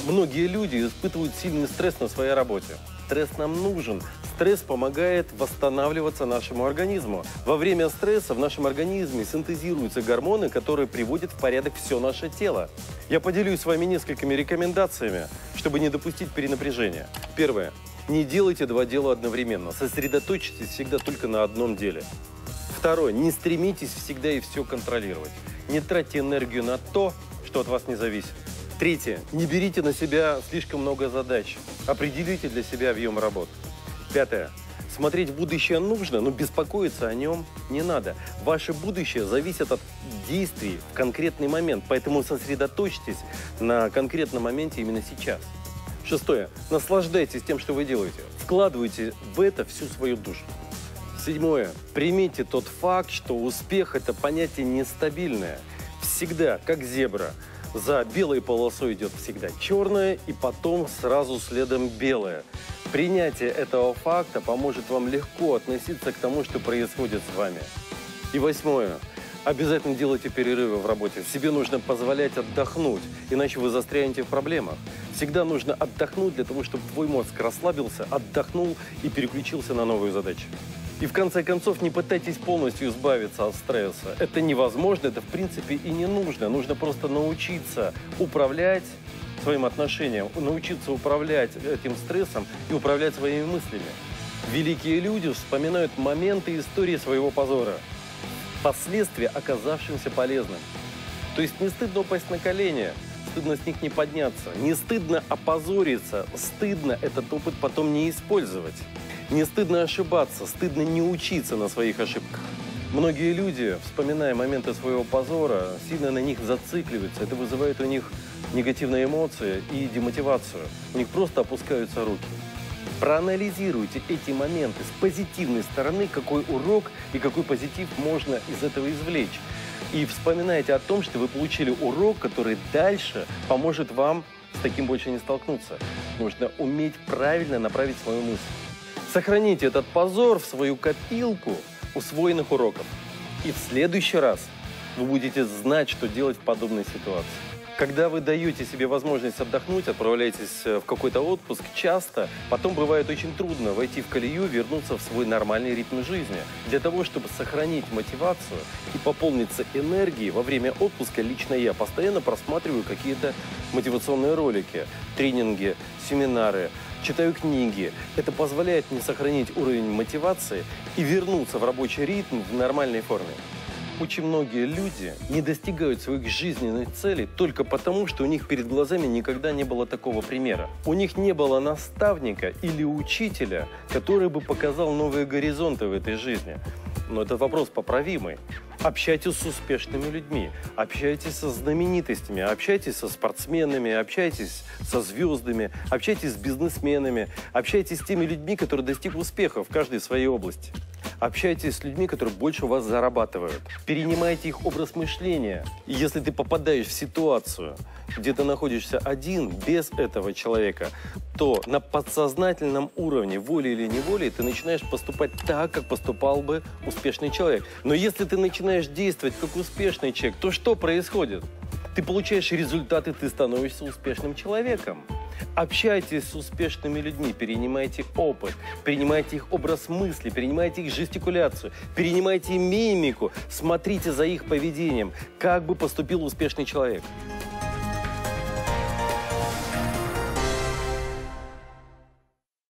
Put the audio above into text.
Многие люди испытывают сильный стресс на своей работе. Стресс нам нужен. Стресс помогает восстанавливаться нашему организму. Во время стресса в нашем организме синтезируются гормоны, которые приводят в порядок все наше тело. Я поделюсь с вами несколькими рекомендациями, чтобы не допустить перенапряжения. Первое. Не делайте два дела одновременно. Сосредоточьтесь всегда только на одном деле. Второе. Не стремитесь всегда и все контролировать. Не тратьте энергию на то, что от вас не зависит. Третье. Не берите на себя слишком много задач. Определите для себя объем работ. Пятое. Смотреть в будущее нужно, но беспокоиться о нем не надо. Ваше будущее зависит от действий в конкретный момент, поэтому сосредоточьтесь на конкретном моменте именно сейчас. Шестое. Наслаждайтесь тем, что вы делаете. Вкладывайте в это всю свою душу. Седьмое. Примите тот факт, что успех – это понятие нестабильное. Всегда, как зебра. За белой полосой идет всегда черная, и потом сразу следом белая. Принятие этого факта поможет вам легко относиться к тому, что происходит с вами. И восьмое. Обязательно делайте перерывы в работе. Себе нужно позволять отдохнуть, иначе вы застрянете в проблемах. Всегда нужно отдохнуть для того, чтобы твой мозг расслабился, отдохнул и переключился на новую задачу. И в конце концов, не пытайтесь полностью избавиться от стресса. Это невозможно, это в принципе и не нужно. Нужно просто научиться управлять своим отношением, научиться управлять этим стрессом и управлять своими мыслями. Великие люди вспоминают моменты истории своего позора, впоследствии оказавшимся полезным. То есть не стыдно упасть на колени, стыдно с них не подняться, не стыдно опозориться, стыдно этот опыт потом не использовать. Не стыдно ошибаться, стыдно не учиться на своих ошибках. Многие люди, вспоминая моменты своего позора, сильно на них зацикливаются. Это вызывает у них негативные эмоции и демотивацию. У них просто опускаются руки. Проанализируйте эти моменты с позитивной стороны, какой урок и какой позитив можно из этого извлечь. И вспоминайте о том, что вы получили урок, который дальше поможет вам с таким больше не столкнуться. Нужно уметь правильно направить свою мысль. Сохраните этот позор в свою копилку усвоенных уроков. И в следующий раз вы будете знать, что делать в подобной ситуации. Когда вы даете себе возможность отдохнуть, отправляетесь в какой-то отпуск, часто потом бывает очень трудно войти в колею, вернуться в свой нормальный ритм жизни. Для того, чтобы сохранить мотивацию и пополниться энергией во время отпуска, лично я постоянно просматриваю какие-то мотивационные ролики, тренинги, семинары, читаю книги. Это позволяет мне сохранить уровень мотивации и вернуться в рабочий ритм в нормальной форме. Очень многие люди не достигают своих жизненных целей только потому, что у них перед глазами никогда не было такого примера. У них не было наставника или учителя, который бы показал новые горизонты в этой жизни. Но это вопрос поправимый. Общайтесь с успешными людьми, общайтесь со знаменитостями, общайтесь со спортсменами, общайтесь со звездами, общайтесь с бизнесменами, общайтесь с теми людьми, которые достигли успеха в каждой своей области. Общайтесь с людьми, которые больше у вас зарабатывают. Перенимайте их образ мышления. И если ты попадаешь в ситуацию, где ты находишься один, без этого человека, то на подсознательном уровне, волей или неволей, ты начинаешь поступать так, как поступал бы успешный человек. Но если ты начинаешь действовать как успешный человек, то что происходит? Ты получаешь результаты, ты становишься успешным человеком. Общайтесь с успешными людьми, перенимайте опыт, перенимайте их образ мысли, перенимайте их жестикуляцию, перенимайте мимику, смотрите за их поведением, как бы поступил успешный человек.